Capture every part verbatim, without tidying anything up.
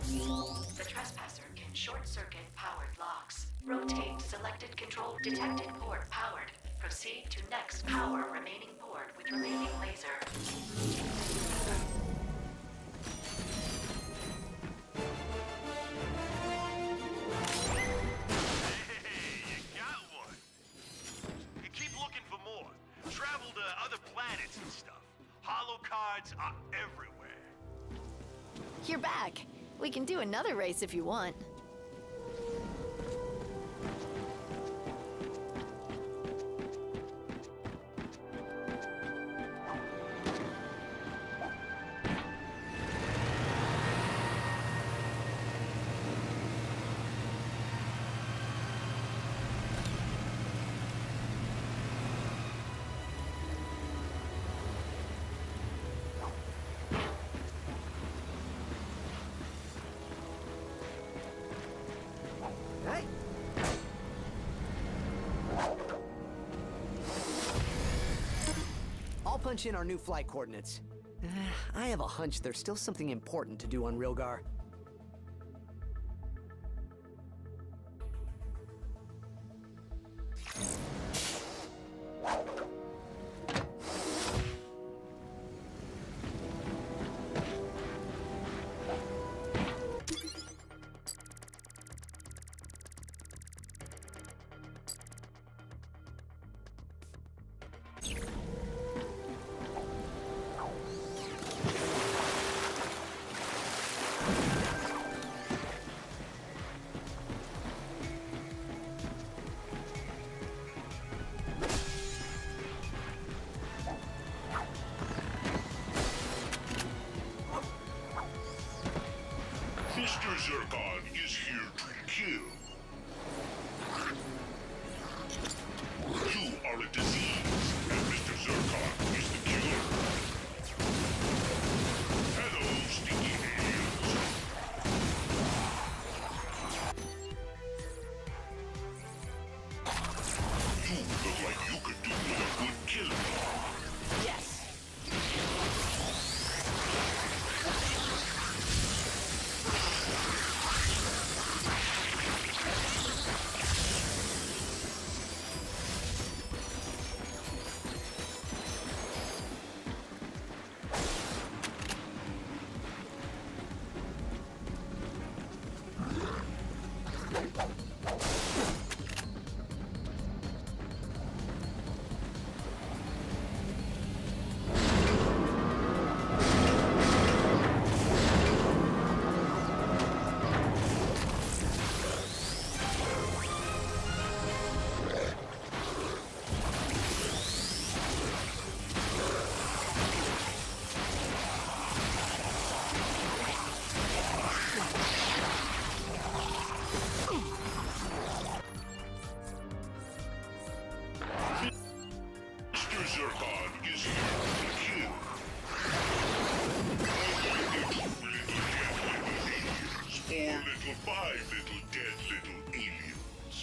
The trespasser can short-circuit powered locks. Rotate selected control detected port powered. Proceed to next power remaining port with remaining laser. Hey, you got one. You keep looking for more. Travel to other planets and stuff. Holo cards are everywhere. You're back. We can do another race if you want. I'll punch in our new flight coordinates. Uh, I have a hunch there's still something important to do on Rilgar. Mister Zircon is here to kill. You are a disease, and Mister Zircon is the cure. Hello, stinky aliens. You look like you could do with a good killing. Yes! Mister Zircon is here to kill. Four little, five little dead little aliens.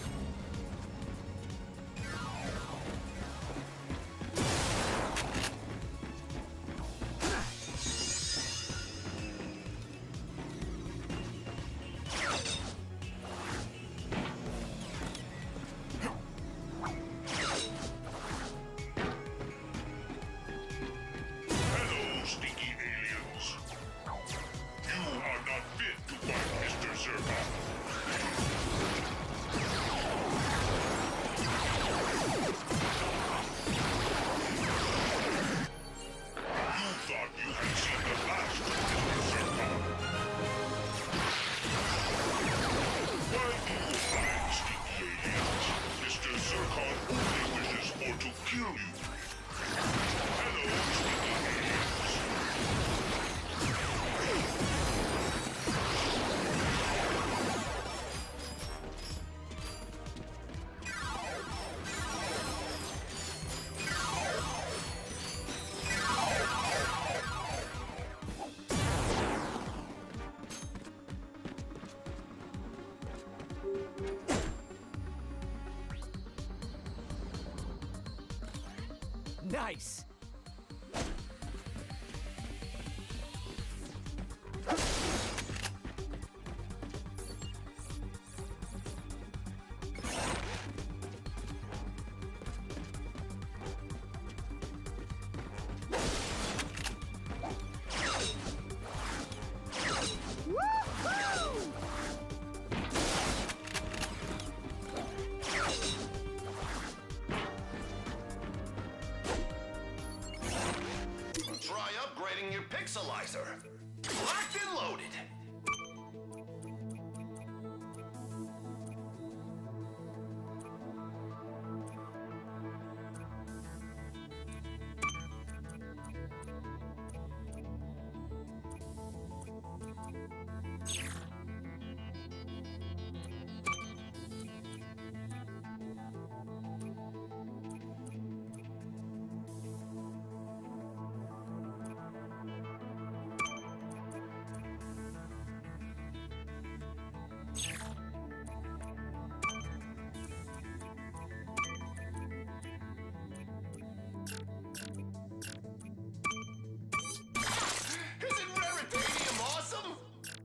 Hello, stinky aliens. You are not fit to fight Mister Zircon. You thought you had seen the last of Mister Zircon. Why do you hide, stinky aliens? Mister Zircon only wishes for to kill you. Hello, stinky aliens. Nice! Locked and loaded. Isn't Raritanium awesome?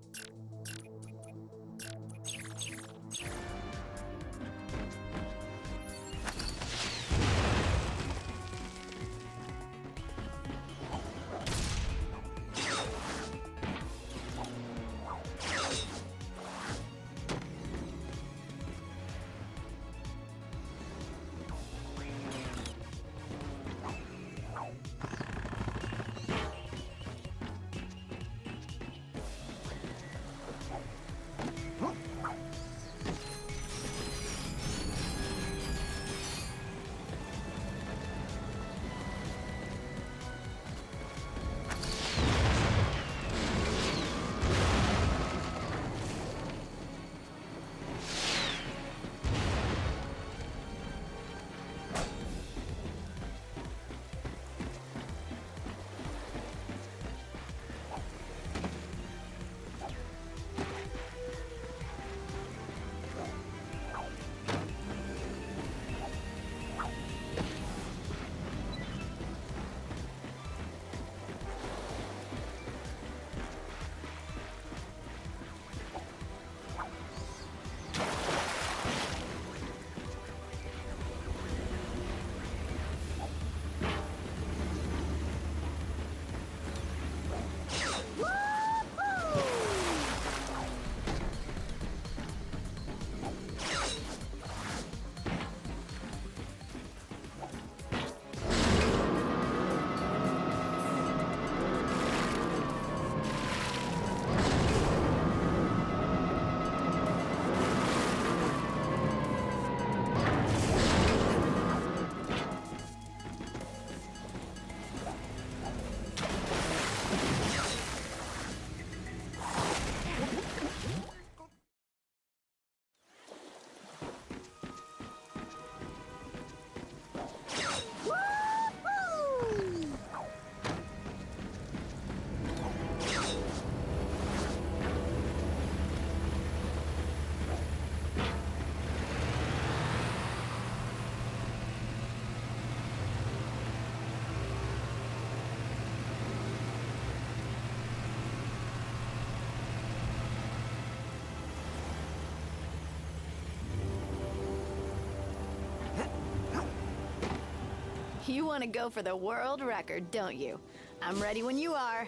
You want to go for the world record, don't you? I'm ready when you are.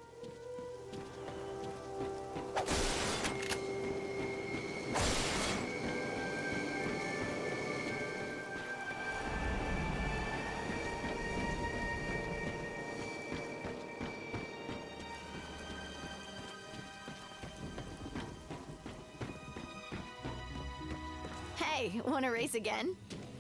Hey, want to race again?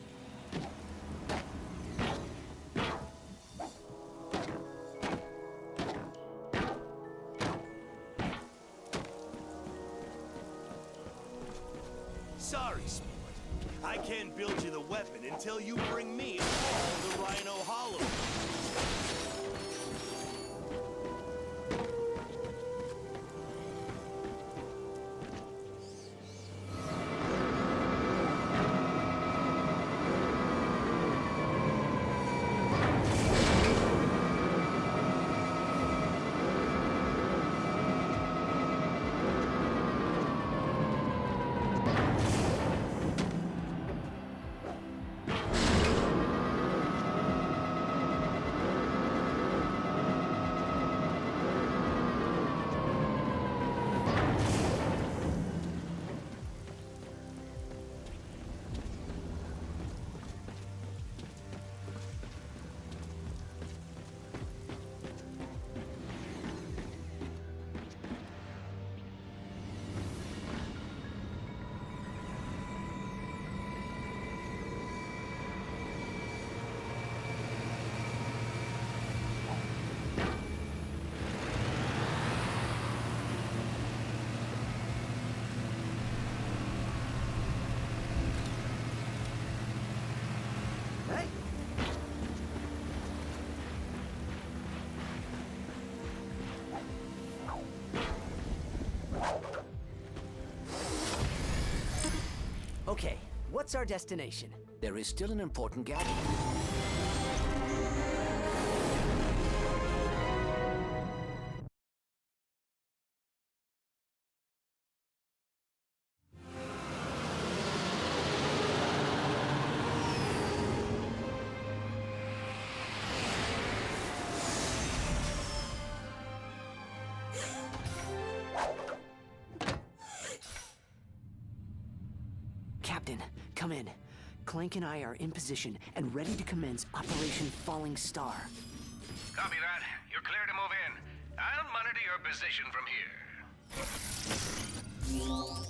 Sorry, Sport. I can't build you the weapon until you bring me all the Rhino Hollow. Okay, what's our destination? There is still an important gadget. Captain, come in. Clank and I are in position and ready to commence Operation Falling Star. Copy that. You're clear to move in. I'll monitor your position from here.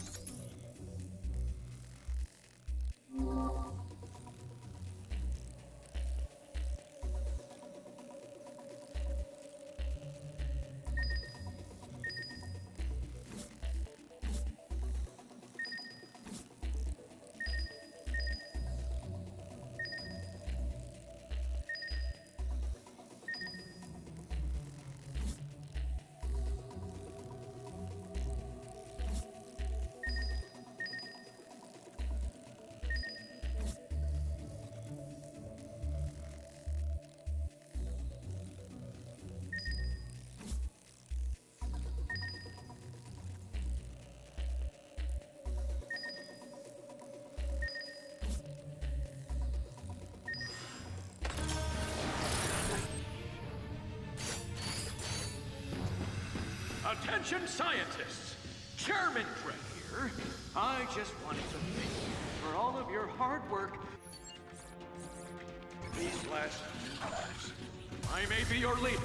Attention scientists! Chairman Dredd here. I just wanted to thank you for all of your hard work these last years. I may be your leader,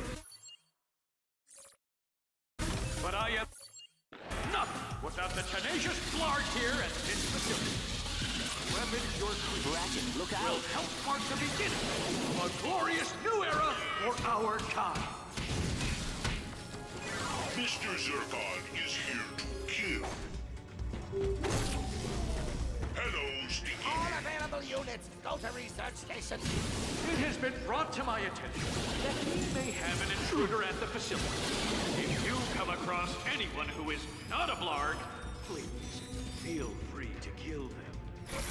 but I am nothing without the tenacious Blarg here at this facility. The weapons you're creating Ratchet, look out! will help mark the beginning of a glorious new era for our kind. Mister Zircon is here to kill. Hello, Stinky. All available units, go to research station. It has been brought to my attention that we may have an intruder at the facility. If you come across anyone who is not a Blarg, please feel free to kill them.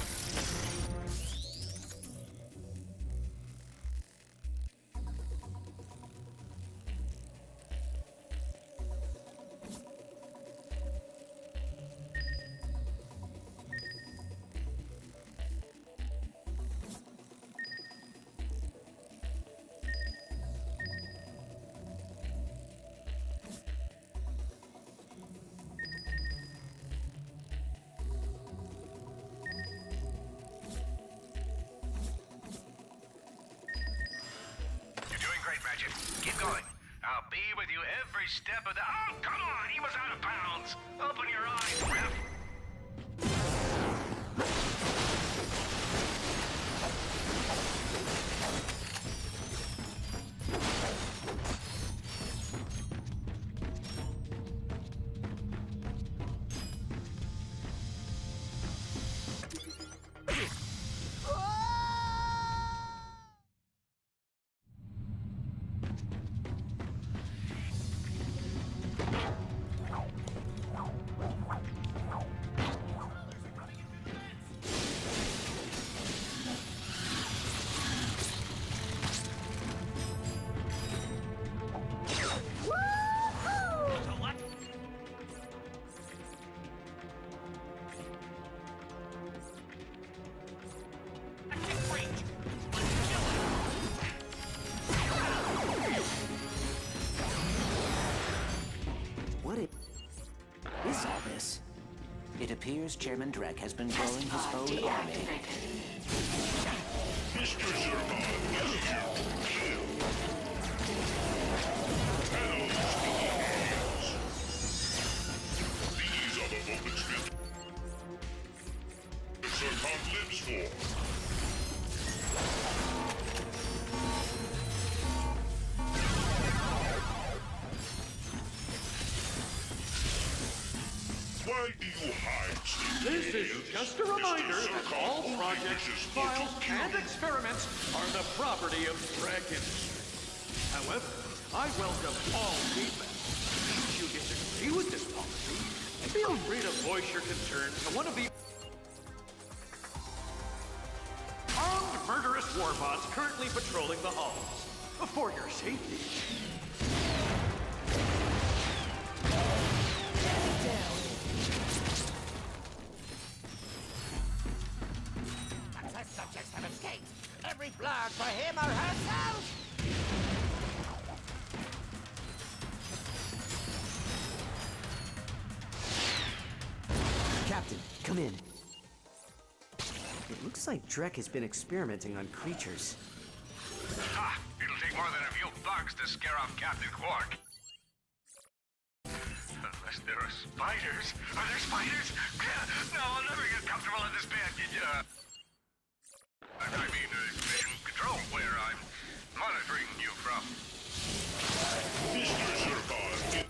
Keep going. I'll be with you every step of the... Oh, come on! He was out of bounds! Open your eyes, Ref! It appears Chairman Drek has been growing his own army. Mister Zircon is here to kill. Hello, Stinky Hands. These are the moments that Zircon lives for. Why do you hide? This is just a reminder that all projects, files, and experiments are the property of Drek Industries. However, I welcome all feedback. If you disagree with this policy, feel free to voice your concern to one of the... warbots currently patrolling the halls. For your safety. Access subjects have escaped. Every blarg for him or herself! Captain, come in. It looks like Drek has been experimenting on creatures. Ha! It'll take more than a few bugs to scare off Captain Quark. Unless there are spiders. Are there spiders? No, I'll never get comfortable in this bed. Uh, I mean, uh, mission control, where I'm monitoring you from. Mister Zurkon.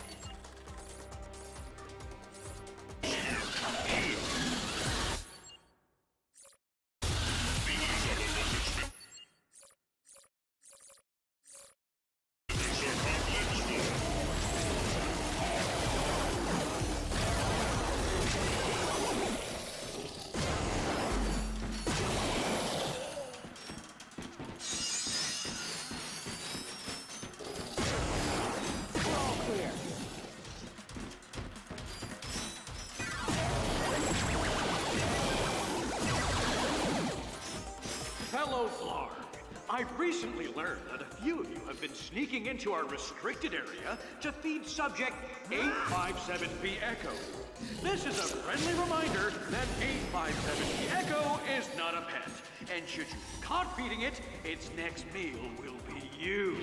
Here, here. These are the most expensive. Zurkon, let's go. Fellow Blarg, I've recently learned that a few of you have been sneaking into our restricted area to feed subject eight five seven B Echo. This is a friendly reminder that eight five seven B Echo is not a pet, and should you be caught feeding it, its next meal will be you.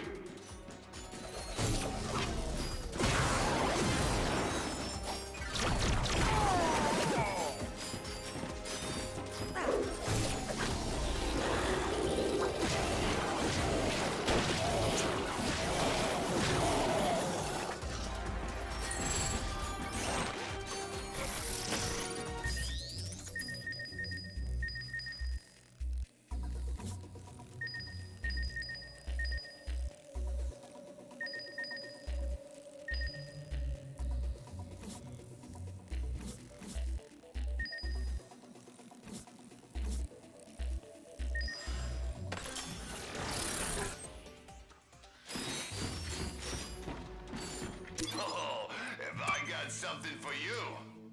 Oh, have I got something for you?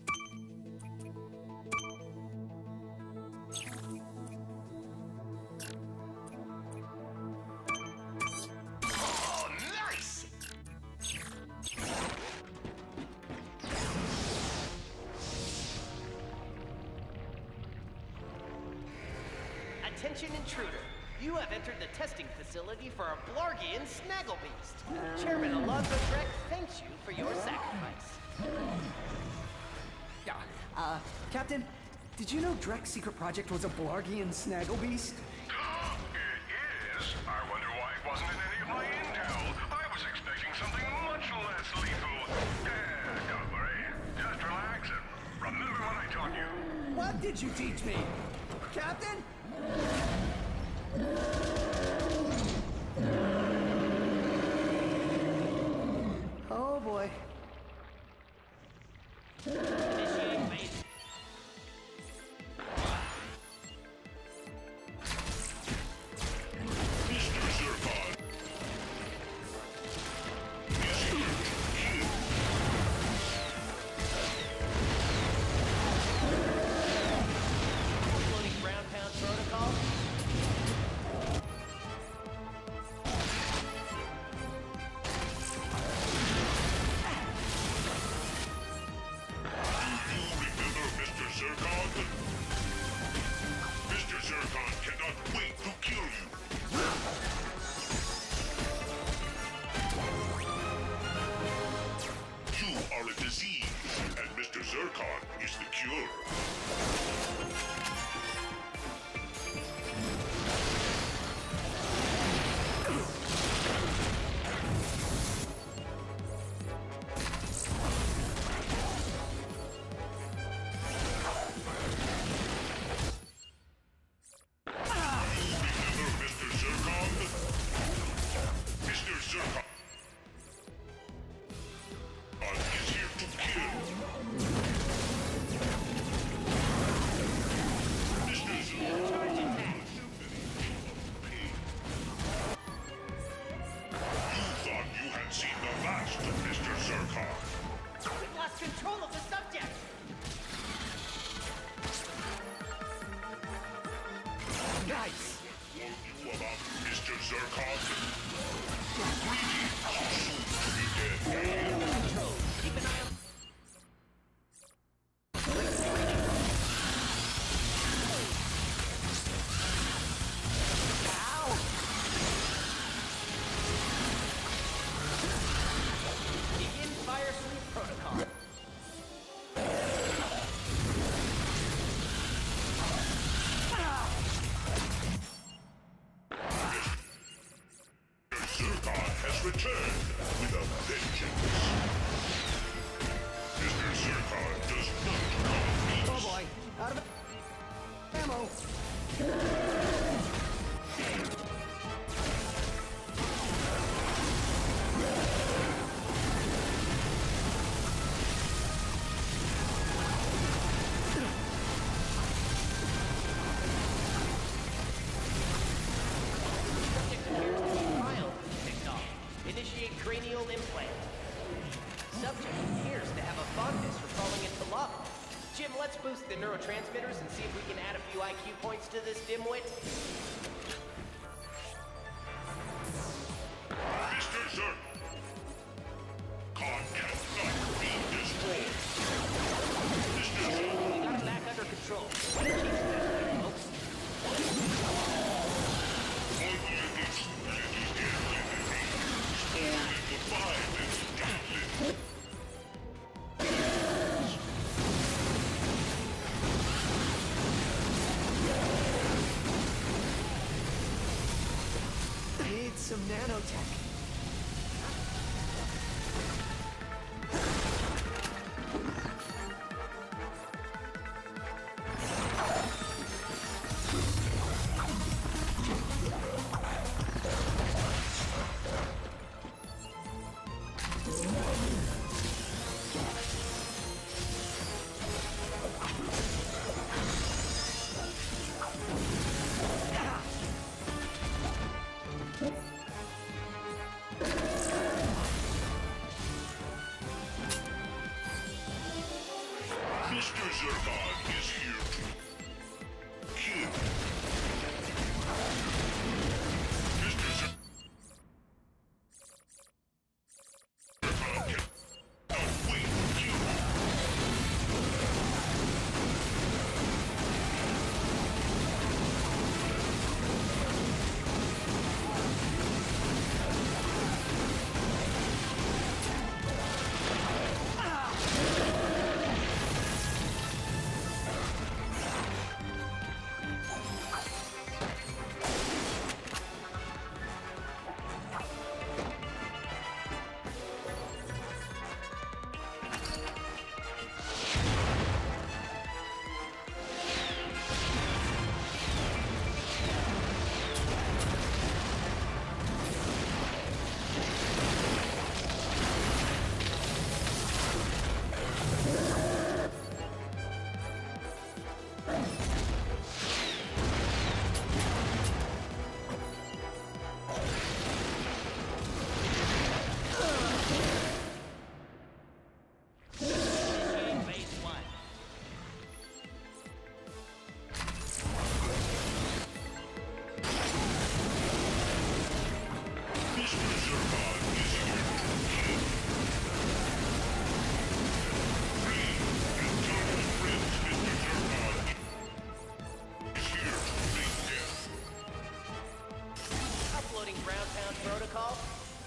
Oh, nice! Attention intruder. You have entered the testing facility for a Blargian Snagglebeast. Chairman Alonzo Drek thanks you for your sacrifice. Yeah, uh, Captain, did you know Drek's secret project was a Blargian Snagglebeast? It is. I wonder why it wasn't in any of my intel. I was expecting something much less lethal. Eh, don't worry. Just relax and remember what I taught you. What did you teach me? Captain? Oh boy. Initiate base. Mister Zurkon. Mister Here. Loading ground pound protocol. Do you remember Mister Zurkon? Mister Zurkon cannot wait to kill you. You are a disease, and Mister Zurkon is the cure. Remember Mister Zurkon? Mister Zurkon is here to kill. Jim, let's boost the neurotransmitters and see if we can add a few I Q points to this dimwit. Mister Zurkon cannot be destroyed. Mister Zurkon. We got him back under control. Keep it that way, folks. Need some nanotech. Mister Zurkon is here to kill. Mister Zurkon cannot wait to kill you. Uploading Browntown protocol.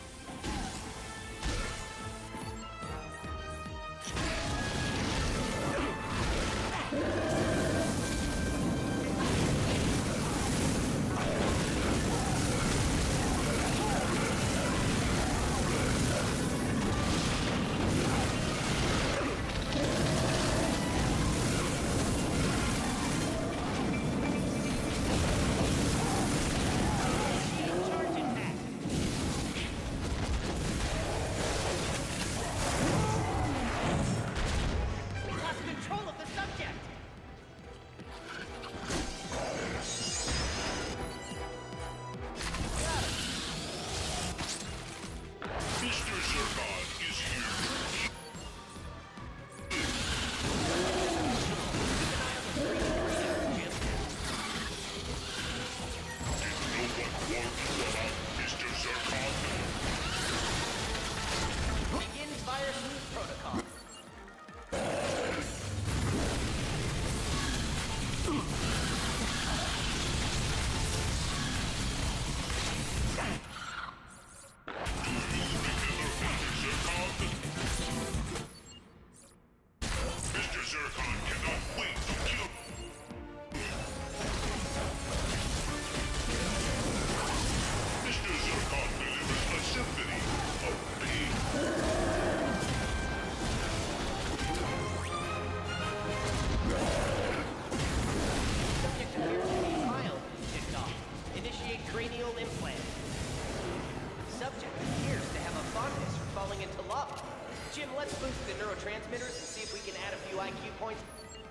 Jim, let's boost the neurotransmitters and see if we can add a few I Q points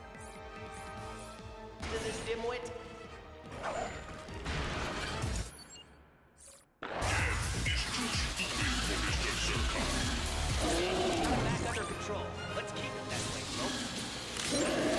to this dimwit. Back under control. Let's keep it that way, folks.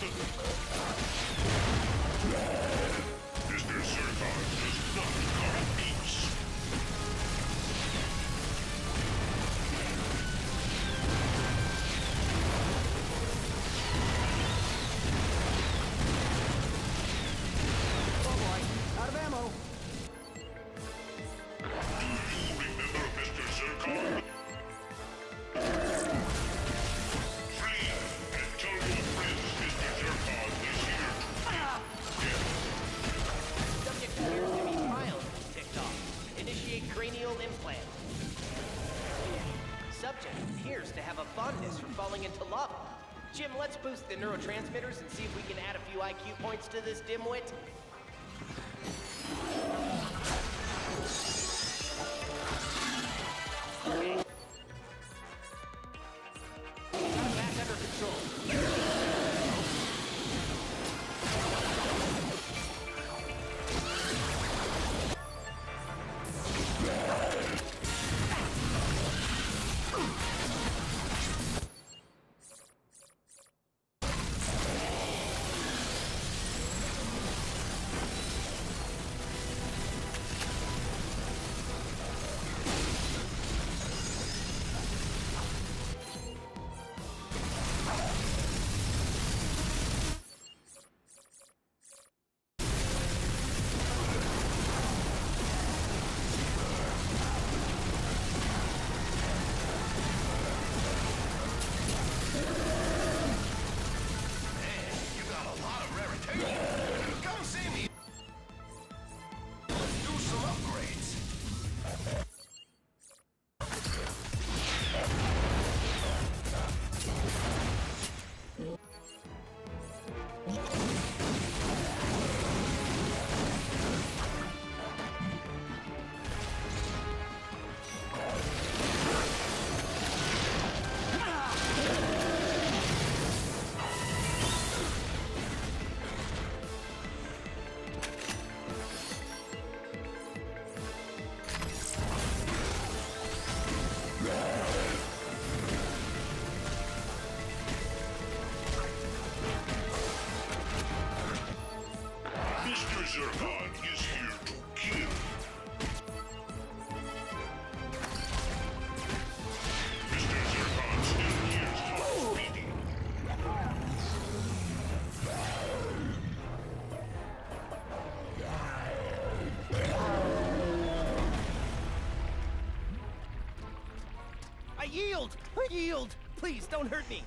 Mister Zircon does not come peace. Oh boy, out of ammo. Do you remember Mister Zircon? Flee and tell your friends Mister Zircon is here to kill. Subject appears to be trials ticked off. Initiate cranial implant. Subject appears to have a fondness for falling into lava. Jim, let's boost the neurotransmitters and see if we can add a few I Q points to this dimwit. Okay. Got back under control. Mister Zircon is here to kill. Mister Zircon still hears hearts beating. I yield! I yield! Please, don't hurt me!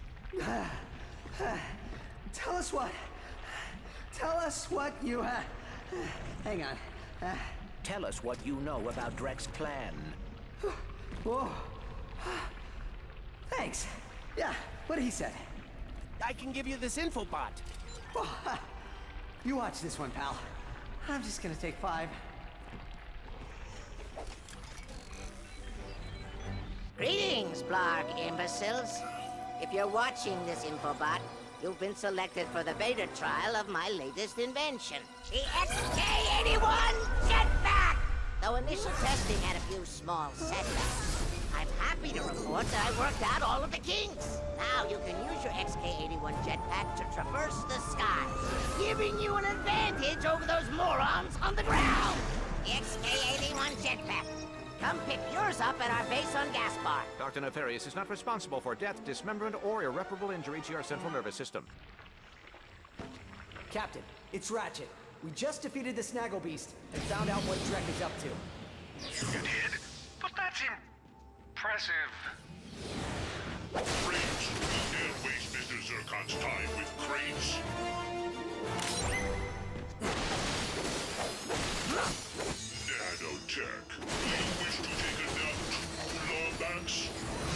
Tell us what. Tell us what you have. Hang on. Uh, Tell us what you know about Drek's plan. whoa. Thanks. Yeah, what he said. I can give you this infobot. Well, you watch this one, pal. I'm just gonna take five. Greetings, Blarg imbeciles. If you're watching this infobot, you've been selected for the beta trial of my latest invention, the X K eighty-one Jetpack! Though initial testing had a few small setbacks, I'm happy to report that I worked out all of the kinks. Now you can use your X K eighty-one Jetpack to traverse the sky, giving you an advantage over those morons on the ground! The X K eighty-one Jetpack. Come pick yours up at our base on Gaspar. Doctor Nefarious is not responsible for death, dismemberment, or irreparable injury to your central nervous system. Captain, it's Ratchet. We just defeated the Snaggle Beast and found out what Drek is up to. You did? But that's impressive. Crates, you dare waste Mister Zircon's time with crates? Nanotech. Do you wish to take a nap, Lawbacks?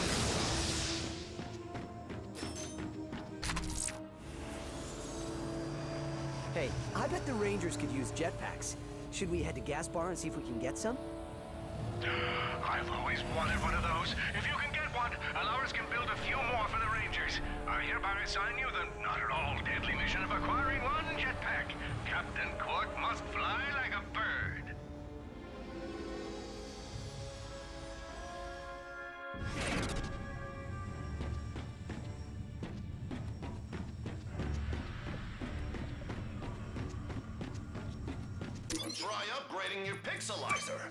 Hey, I bet the Rangers could use jetpacks. Should we head to Gaspar and see if we can get some? I've always wanted one of those. If you can get one, Alaris can build a few more for the Rangers. I hereby assign you the not at all deadly mission of acquiring one jetpack. Captain Quark must fly like a bird. try upgrading your pixelizer.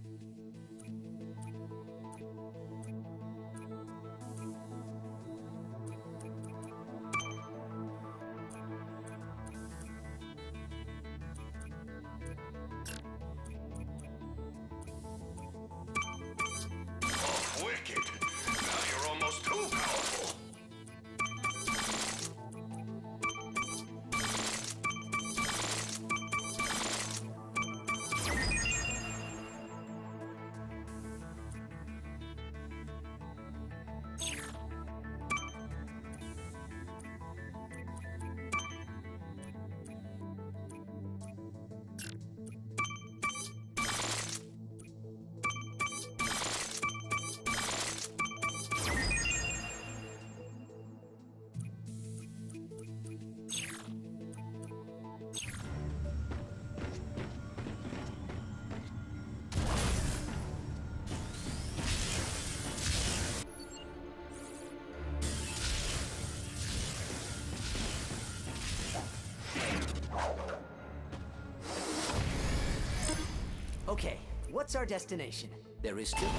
Oh, wicked. Now you're almost too powerful. Okay, what's our destination? There is still...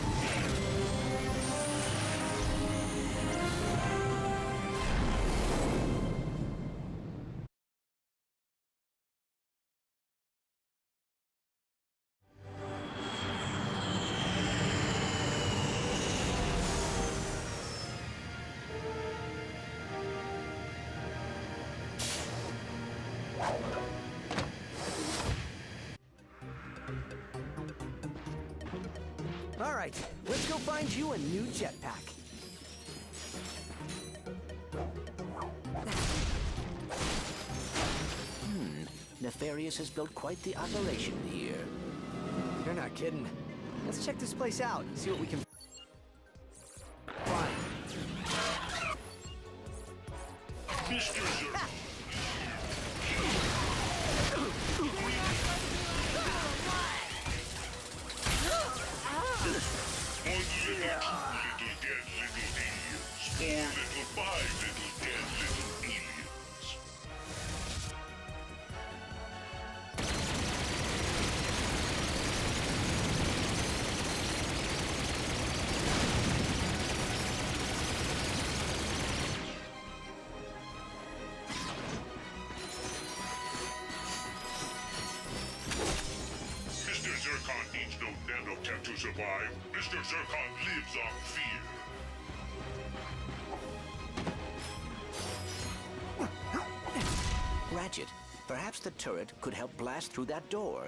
All right, let's go find you a new jetpack. Hmm. Nefarious has built quite the operation here. You're not kidding. Let's check this place out, see what we can find. Mister Zurkon. One little, two little dead little aliens. Four little, five little dead little aliens. Mister Zurkon needs no nanotech to survive. Mister Zurkon lives on fear. Ratchet, perhaps the turret could help blast through that door.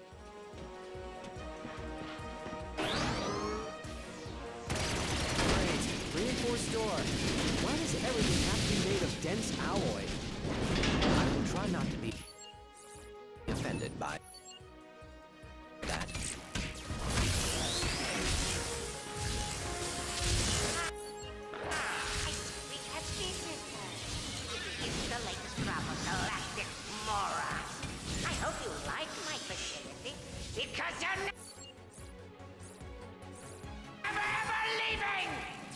Great, reinforced door. Why does everything have to be made of dense alloy? I will try not to be offended by that. We have visitors. It's the latest crop of galactic morons. I hope you like my facility, because you're never ever leaving!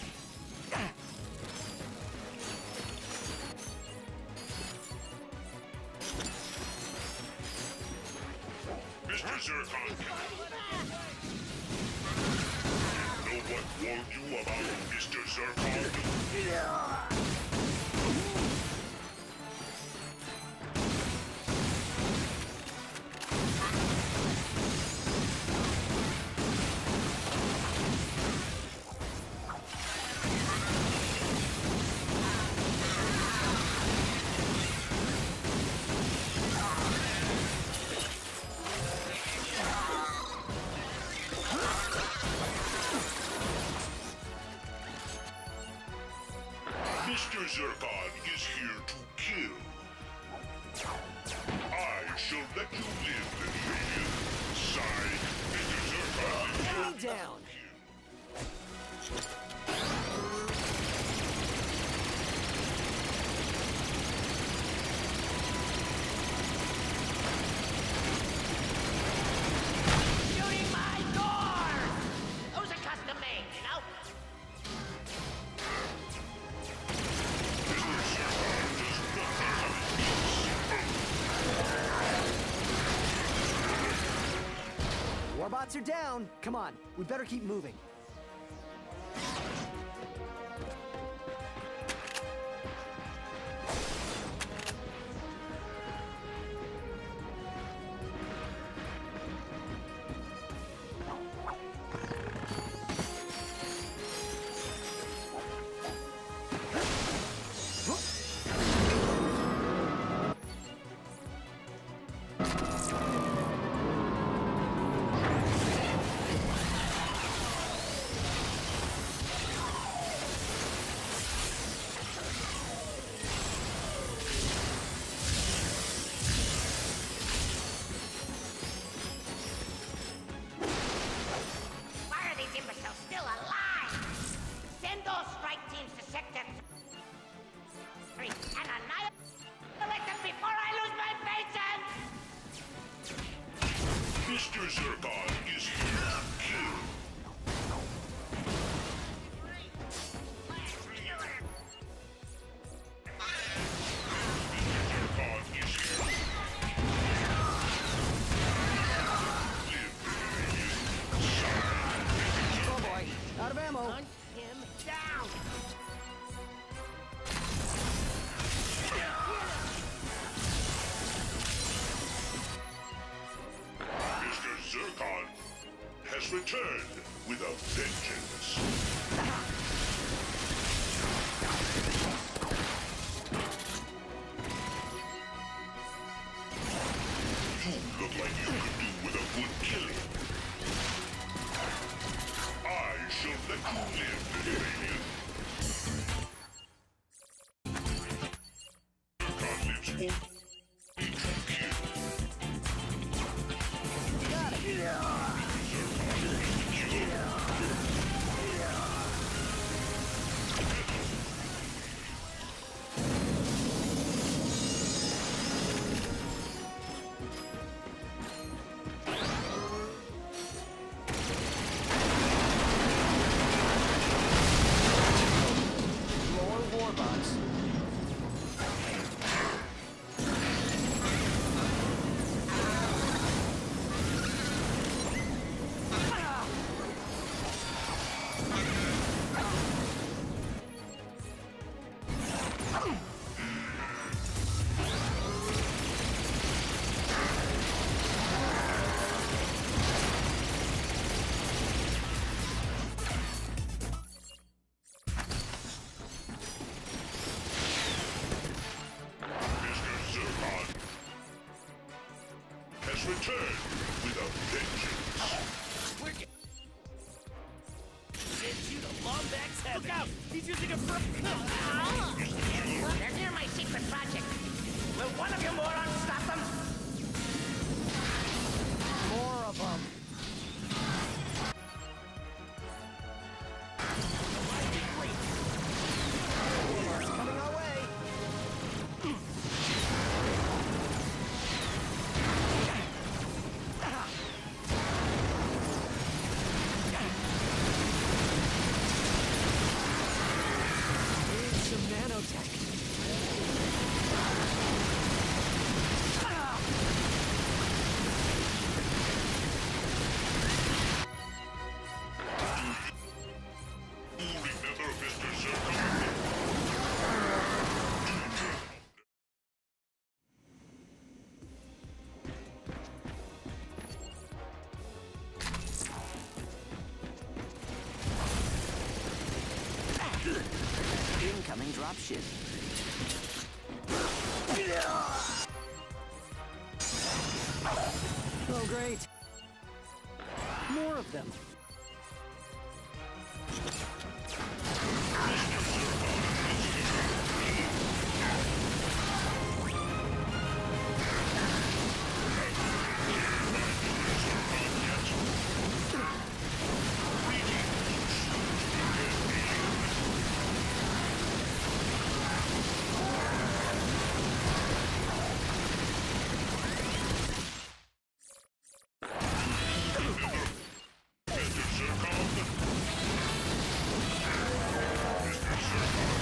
Mister Zurkon can... Know what warned you about Mister Zurkon? Mister Zurkon is here to kill. I shall let you live, little alien. Sigh, Mister Zurkon is here Enemy down. Shooting my door! Those are custom made, you know? Mister Zurkon does not have Warbots are down! Come on, we better keep moving. Mister Zurkon is here to kill. Mister Zurkon is here. Oh boy, out of ammo. Hunt him down! Mister Zurkon has returned with a vengeance. You look like you could do with a good killing. I shall let you live, alien. Zurkon lives only to kill. Got it. More warbots. Mister Zurkon has returned with a vengeance. We're get- Send you to Lombax heaven! Look out! He's using a fr- They're near my secret project. Will one of you morons stop them? More of them. Warbots coming our way. Need some nanotech. You remember Mister Zurkon? Incoming dropship. Oh, great. More of them. Mister Zurkon? Mister Zurkon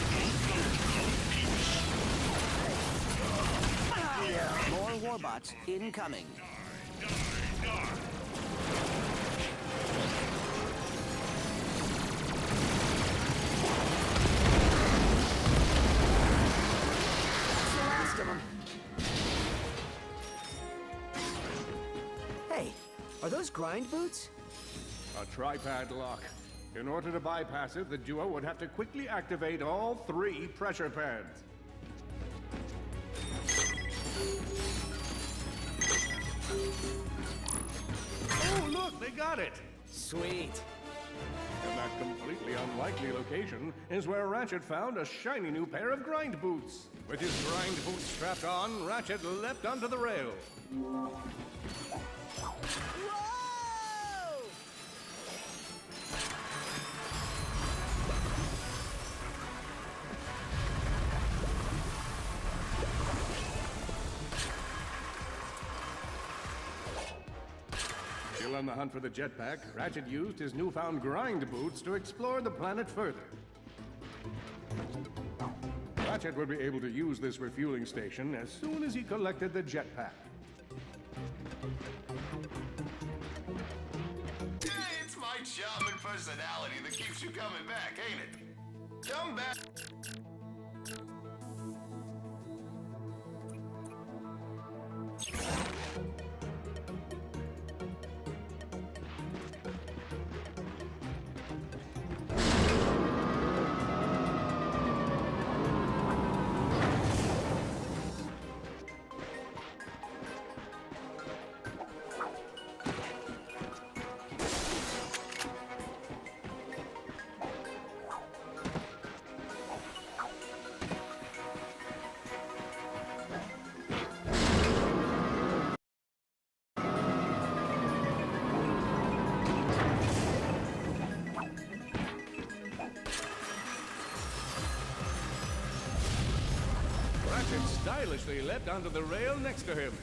does not come peace. More warbots incoming. Die, die. grind boots? A tripad lock. In order to bypass it, the duo would have to quickly activate all three pressure pads. Oh, look, they got it! Sweet. In that completely unlikely location is where Ratchet found a shiny new pair of grind boots. With his grind boots strapped on, Ratchet leapt onto the rail. Still on the hunt for the jetpack, Ratchet used his newfound grind boots to explore the planet further. Ratchet would be able to use this refueling station as soon as he collected the jetpack. Hey, it's my charming personality that keeps you coming back, ain't it? Come back. Ratchet stylishly leapt onto the rail next to him.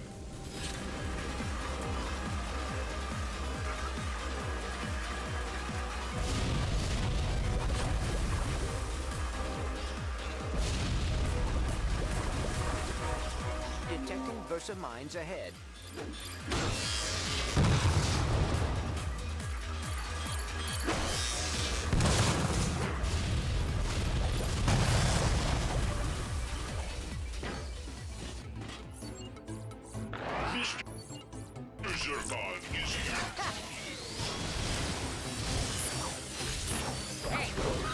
Detecting Versa mines ahead. Zircon is here. Hey,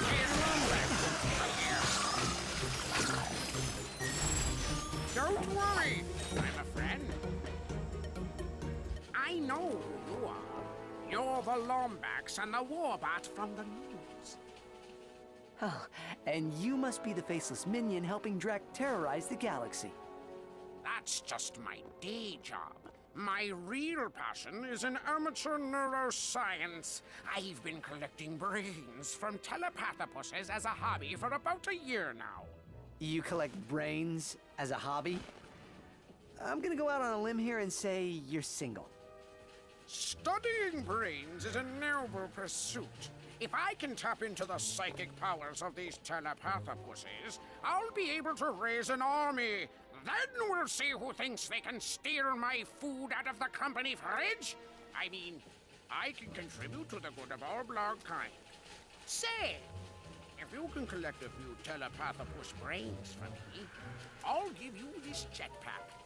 don't worry, I'm a friend. I know who you are. You're the Lombax and the Warbot from the news. Oh, and you must be the faceless minion helping Drek terrorize the galaxy. That's just my day job. My real passion is in amateur neuroscience. I've been collecting brains from telepathopuses as a hobby for about a year now. You collect brains as a hobby? I'm gonna go out on a limb here and say you're single. Studying brains is a noble pursuit. If I can tap into the psychic powers of these telepathopuses, I'll be able to raise an army. Then we'll see who thinks they can steal my food out of the company fridge. I mean, I can contribute to the good of our blog kind. Say, if you can collect a few telepathopus brains for me, I'll give you this jetpack.